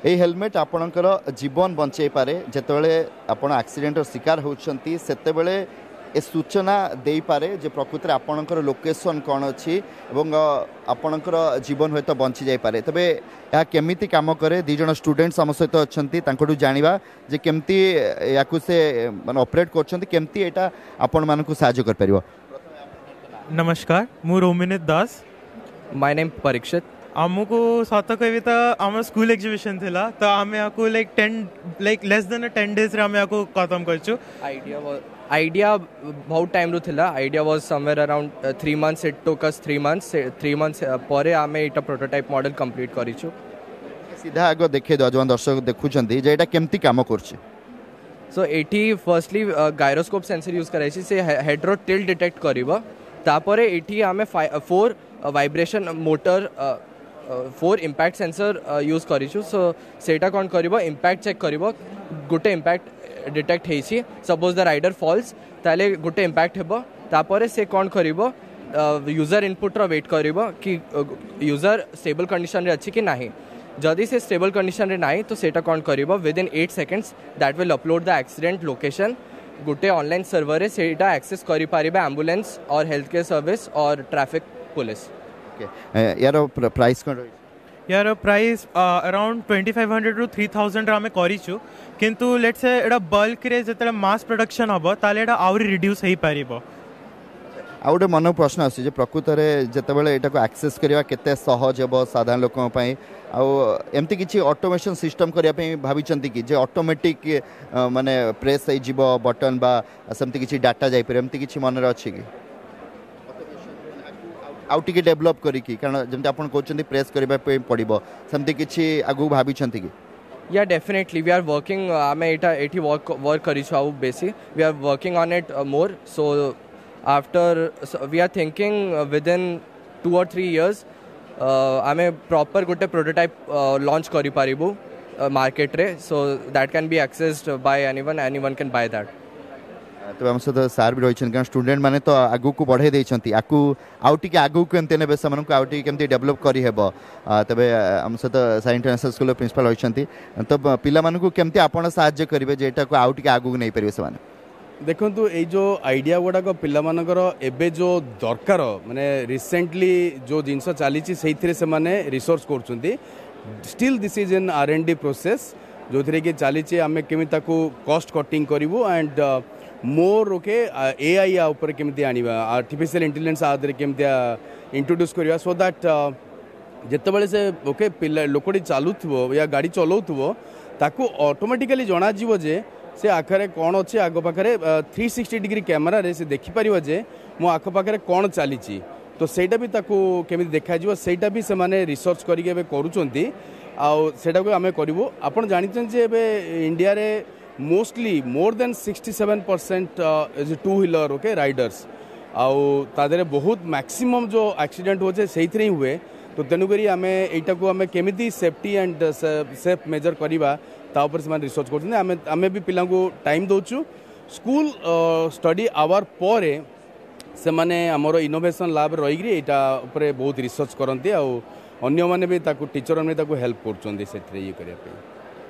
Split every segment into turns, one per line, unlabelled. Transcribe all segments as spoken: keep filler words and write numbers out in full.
ये हेलमेट आपणकर जीवन बंचाई पारे जितेबाला आपण एक्सीडेंट शिकार होती से ए सूचना दे पारे जे प्रकृति आपणकर लोकेशन कौन अच्छी आपणकर जीवन हूँ तो बंची जापे तेज यह केमिति काम करे दी जन स्टूडेंट्स आम सहित अच्छा जाना जे केमती या से माने ऑपरेट करमती यहाँ आपण मानक साहाय्य कर पारिबो।
नमस्कार मु रोमिनित दास
माय नेम परीक्षित
आमको सत कह तो आम स्कूल एग्जीबिशन थिला तो आम यहाँ like ten like less than ten days रे आम यहाँ खत्म कर
आइडिया आइडिया बहुत टाइम रू थिला idea was somewhere around three months it took us three months three months पर आम एटा प्रोटोटाइप मॉडल कंप्लीट करिछु।
सीधा आग देखे दो जो दर्शक देखुछंती जे एटा केमती काम करछि।
सो एटी फर्स्टली गायरोस्कोप सेंसर यूज कराइछि से हेड रो टिल्ट डिटेक्ट करिवो तापरे एटी आमे for vibration motor for impact sensor use करिछु। सो सेटा कोन करिवो इम्पैक्ट चेक करिवो गोटे इम्पैक्ट डिटेक्ट हेसी सपोज द राइडर फॉल्स ताले गोटे इम्पैक्ट हेबो तापरे से कोन करिवो यूजर इनपुट रो वेट करिवो कि यूजर स्टेबल कंडीशन रे अछि कि नाही जदि से स्टेबल कंडीशन रे नाही तो सेटा कोन करिवो within eight seconds that will upload the accident location गोटे ऑनलाइन सर्वर रे सेटा एक्सेस करि पारिबे एम्बुलेंस और हेल्थ केयर सर्विस और ट्रैफिक पुलिस।
यार प्राइस कोन
यार price around twenty five hundred रु थ्री थाउजेंड आम करूँ किंतु लेट्स से एटा बल्क रे जतले मास प्रोडक्शन हम ताले एटा आउरी रिड्यूस हो पारिबो।
आ गोटे मन प्रश्न आसी प्रकृत में जितेबाला यहाँ को एक्सेस करवा केते सहज हे साधारण लोक एमती किसी ऑटोमेशन सिस्टम करने भाई कि जे ऑटोमेटिक माने प्रेस हो बटन बा सेमती किसी डाटा जापर एमती किसी मन अच्छी कि आउ टिके डेवलप करिकी कारण जमते आपण कहउछन्ती प्रेस करबा पे पड़िबो सेमती किछि आगु भाबिछन्ती कि
या डेफिनेटली वी आर वर्किंग आमे एटा एठी वर्क वर्क करिछु आउ बेसी we are working on it more so after we are thinking within two or three years आमे प्रॉपर गोटे प्रोटोटाइप लॉन्च करि पारिबो मार्केट रे so that can be accessed by anyone anyone can buy that.
तो आम सहित सार भी रही कारण स्टूडेंट मैंने तो आगू को बढ़े देती आकू आउ टे आगू केमती ने से आउ टे केमती डेवलप करहब तेज आम सहित साई इंटरनेशनल स्कूल प्रिंसिपल रही तो पिला केमती आपड़ साहाय्य करेंगे जे एटा आउ टे आगू नहीं पारे से
देखु ये जो आइडिया गुड़ाक पिलामानकर एबे जो दरकार माने रिसेंटली जो जिनस चली से माने रिसर्च कर still this is an R and D process जो थी कि चली आम केमी कॉस्ट कटिंग करूँ and more okay A I ऊपर केमती आनिबा आर्टिफिशियल इंटेलिजेंस आदि केमती इंट्रोड्यूस करिया सो दैट जेतेबेले से ओके पिला लोकडी चालुथबो या गाड़ी चलाउथबो ताकू ऑटोमेटिकली जना जीवो जे से आखरे कोन अछि आगो पाखरे थ्री सिक्सटी डिग्री कैमरा रे से देखि परिबो जे मो आखो पाखरे कोन चालीची तो सेटा भी ताकू केमती देखा जीवो सेटा भी से माने रिसर्च करिके बे करूचंती आ सेटा को आमे करिवो आपण जानिछन जे बे इंडिया रे mostly more than sixty seven percent is two wheeler okay riders आउ तादरे बहुत मैक्सिमम जो एक्सीडेंट होचे सेही ही हुए तो तेणुकरी आम एटा को आम केमिति सेफ्टी एंड सेफ मेजर करवा तापर से रिसर्च कर आम भी पिला टाइम दौचु स्कूल स्टडी आवर पर से माने आमर इनोवेशन लैब रही एटा ऊपर बहुत रिसर्च करती अन्य माने भी ताकू टीचर ने ताकू हेल्प करछन्ती सेथरे ये करिया पे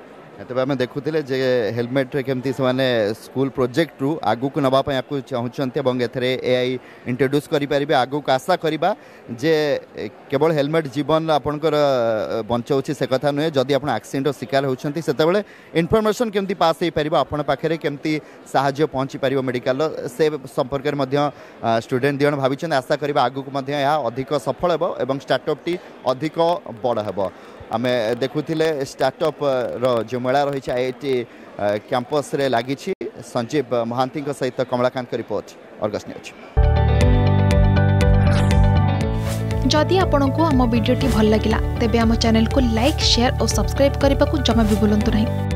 तेज आम देखुले जे हेलमेट केमती से स्कूल प्रोजेक्ट रु आगू को नवाप चाहते एथे ए आई इंट्रोड्यूस करें आगू को आशा करवा जे केवल हेलमेट जीवन आपणकर बचाऊँ से कथा नुहे जदि आप एक्सीडेंट शिकार होती से इनफर्मेशन केमती पास हो पार आपण पाखे केमती साहाय्य पहुँची पार मेडिकल से संपर्क में स्टूडेंट दिजन भाई आशा करवा आगू को अधिक सफल हो स्टार्टअप टी अधिक बड़ हे आम देखुले स्टार्टअप रो जो मेला रही आई आई टी कैंपस रे लगी संजीव महांती सहित कमलाकांत रिपोर्ट अर्गस न्यूज।
जदि आपंक आम भिडी भल लगा तेब आम चैनल को लाइक शेयर और सब्सक्राइब करने को जमा भी भूलु नहीं।